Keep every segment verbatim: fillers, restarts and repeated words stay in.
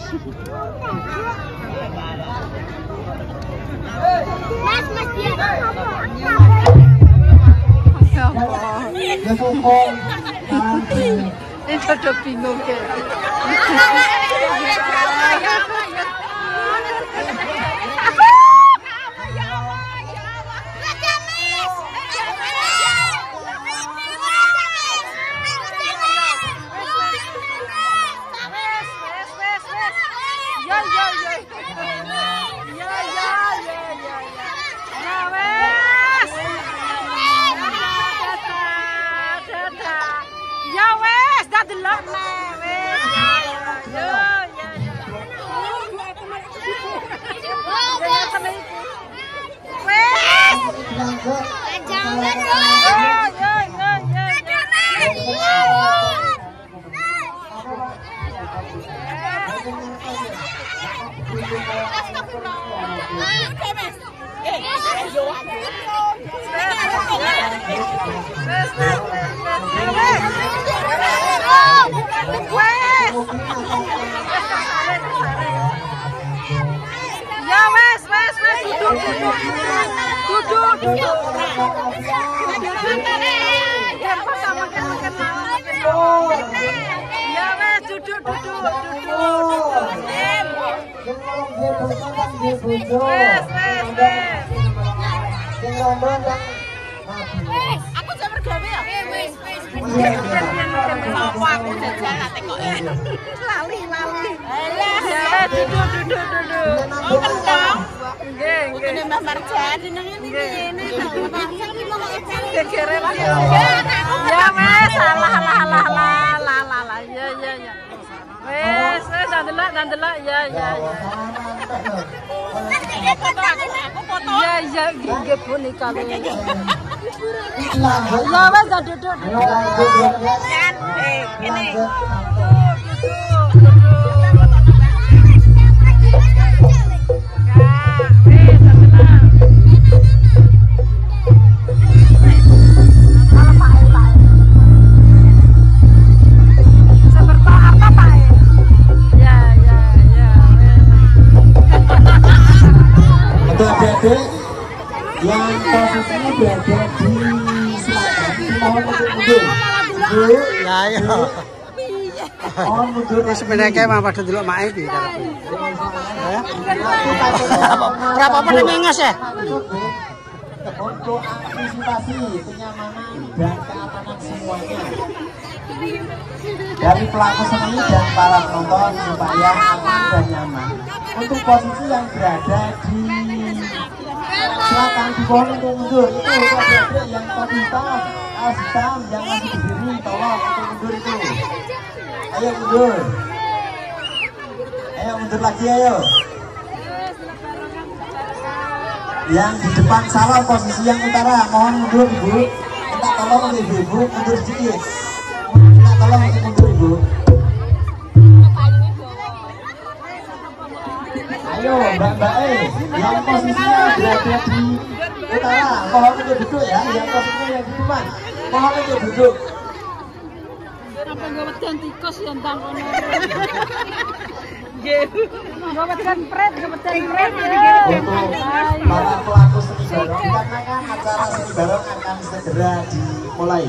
Mas, mas dia. Ini udah bingung ya. Ya wes wes wes duduk duduk duduk duduk ya wes duduk duduk duduk wes wes wes aku jam bergawe ya wes wes apa aku jajan tak tekok lali lali ya duduk duduk duduk oh kentang nggih nggih Mbah Marjan jenenge ngene gegere lagi ya wes salah lah lah lah lah lah ya ya ya wes wes ndelok ndelok ya ya ya aku foto ya ya nggih boneka lho ya wes duduk duduk kan eh ngene yang posisinya berada di selatan, mohon untuk mundur. Bu, ya ya. mohon mundur. Ini sebenarnya mah pada dulu mae iki karepe. Ya. Ora apa-apa nengas ya. Untuk antisipasi kenyamanan dan keamanan semuanya dari pelaku seni dan para penonton supaya aman dan nyaman. Untuk posisi yang berada di silakan dibohong untuk mundur. Itu adik-adik yang topi hitam, kaos hitam yang masih berdiri, tolong untuk mundur itu. Ayo mundur. Ayo mundur lagi ayo. Yang di depan salah posisi yang utara, mohon mundur ibu. Minta tolong untuk ibu, mundur sedikit. Minta tolong untuk mundur ibu. Ayo mbak-mbak eh, yang posisinya berada di utara, mohon untuk duduk ya. Yang posisinya yang di depan, mohon untuk duduk. Apa nggak wedan tikus yang tangkono? Nggak wedan pret, nggak wedan pret. Untuk para pelaku seni barong, dikarenakan acara seni barong akan segera dimulai.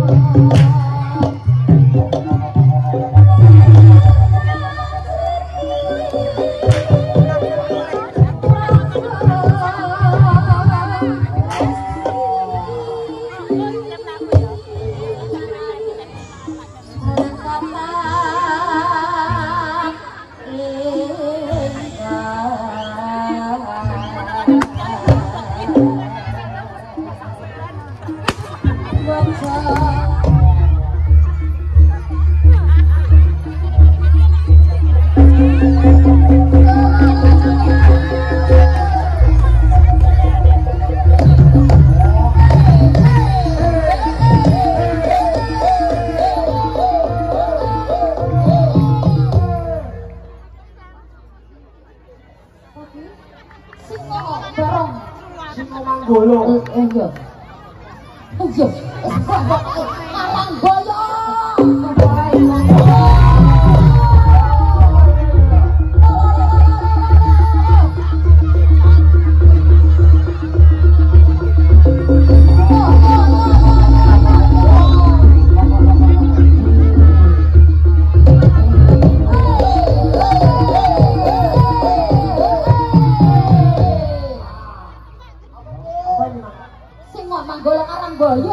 Golo. Iya. Iya. Marang goyo. Golong arang goyo.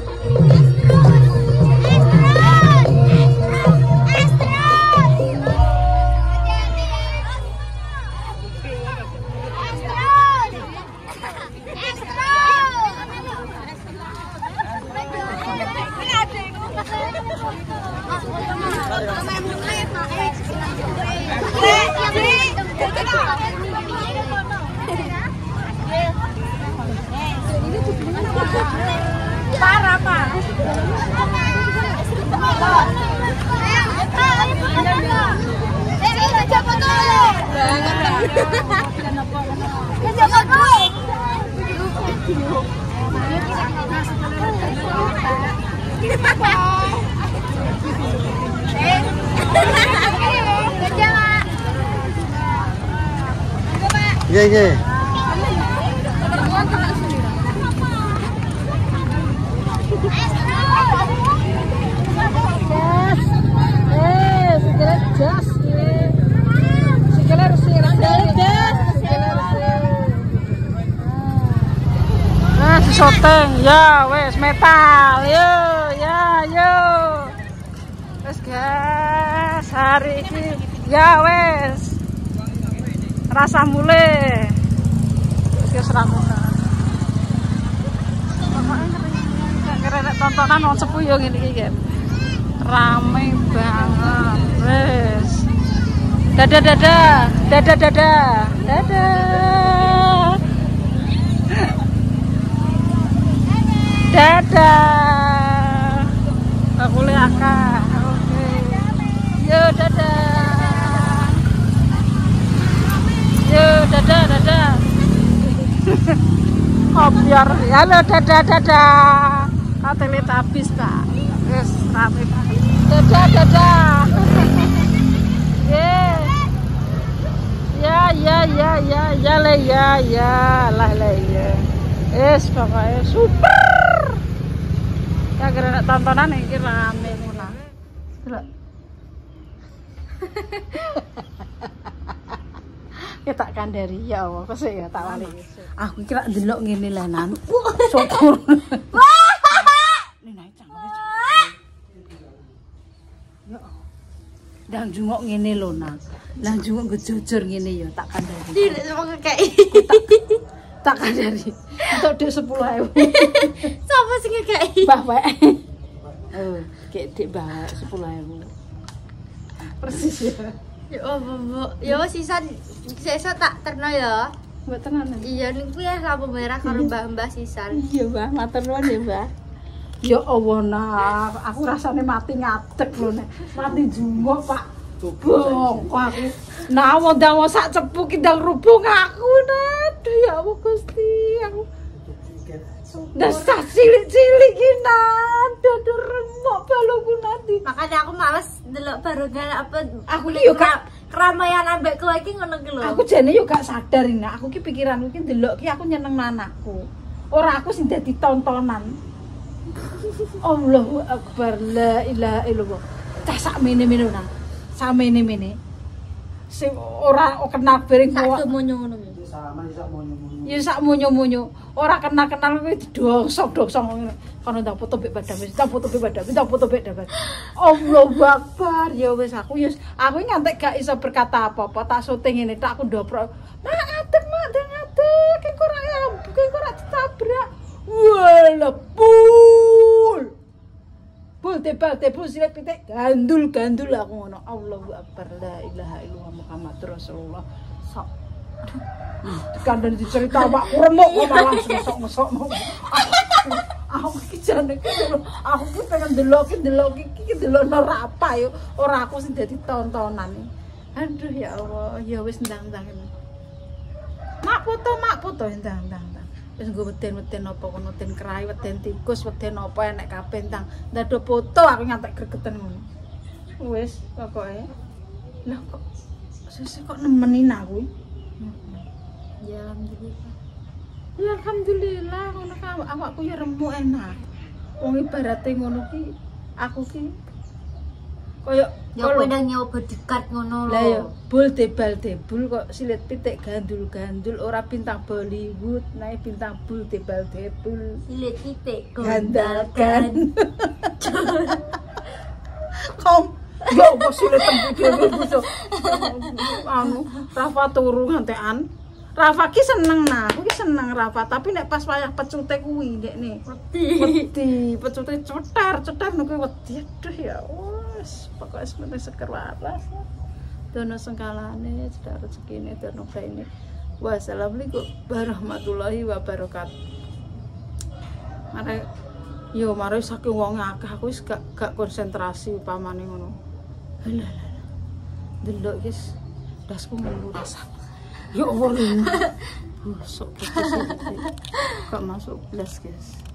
Astro! Parah, Pak. Iya, iya. Shooting ya wes metal yo ya yo wes guys hari ini ya wes rasa mulai wes ramunan keren tontonan on sepuh yo gini kan rame banget wes dadah dadah dadah dadah dadah dadah aku liaka oke yo dadah yo dadah dadah oh biar halo dadah dadah katelit habis kak yes rame banget dadah dadah ya ya ya ya ya le ya ya lah le ya es pokoknya super ya kira tontonan ini rame mula ya tak kandari ya Allah kesek ya tak wali aku kira ndelok ngene lah nan syukur ini naik cangkeme ya ndang jungok ngene lho nang ndang jungok ngejojor ngene ya tak kandari Tidak sama kakek tak kandari untuk duit sepuluh ribu siapa sih kakek mbah wae oh kayak dik mbah sepuluh ribu persis ya ya apa bu ya sisan sesa tak terno ya mbak tenan iya niku ya lampu merah karo mbah-mbah sisan iya mbah matur nuwun ya mbah ya Allah nah aku rasane mati ngadeg lho nek mati jungok Pak bong kok aku nah wong sak cepu ki ndang rubung aku aduh ya Allah Gusti aku dasar cilik-cilik ki nan dodo remuk balungku nanti makanya aku males delok barongan apa aku ki yo gak keramaian ambek kowe iki ngono ki lho aku jane yo gak sadar ini aku ki pikiranku ki ndelok ki aku nyeneng anakku ora aku sing dadi tontonan Allahu Akbar la ilaha illallah cah sak mene-mene nang sak mene-mene sing ora kenal bareng tak monyo ngono ya sak monyo-monyo ora kenal-kenal kuwi didosok-dosok ngono kono ndak foto mbek badan wis ndak foto mbek badan ndak foto mbek badan Allahu Akbar ya wis aku ya aku ngantek gak iso berkata apa-apa tak syuting ngene tak aku ndoprok mak ngadeg mak ngadeg ki kok ora ki kok ora ditabrak wala pul pul tebal tebul silet pitik gandul gandul aku ngono Allahu Akbar la ilaha illallah Muhammadur Rasulullah sok kandang dicerita awakku remuk kok malah mesok-mesok aku iki jane aku ki pengen ndelok ki ndelok iki ndelokno ora apa yo ora aku sing dadi tontonan aduh ya Allah ya wis ndang-ndang mak foto mak foto ndang-ndang wis nggo weden-weden apa kono weden kerai weden tikus weden apa enek kabeh ndang ndado foto aku ngantek gregeten ngono wis pokoke lah kok sesuk kok nemenin aku ya alhamdulillah ya alhamdulillah ngono ka awakku ya remuk enak wong ibarate ngono ki aku ki koyo ya kowe ndang nyoba dekat ngono lho lah ya bul tebal tebul kok silet pitik gandul-gandul ora bintang Bollywood naik bintang bul tebal tebul silet pitik gandakan kom yo kok silet tembu dhewe bocah anu Rafa turu ngantekan Rafa ki seneng nah aku ki seneng Rafa tapi nek pas wayah pecute kuwi ndekne wedi wedi pecute cetar cetar kuwi wedi aduh ya Allah wis pokoke sementing seger waras. Dono sengkalane, cedak rezekine, dono baine. Wassalamualaikum warahmatullahi wabarakatuh. Mare yo mare saking wong akeh aku wis gak gak konsentrasi upamane ngono. Halah halah. Delok guys, dasku nguras. Yo Allah. Sok gak masuk belas guys.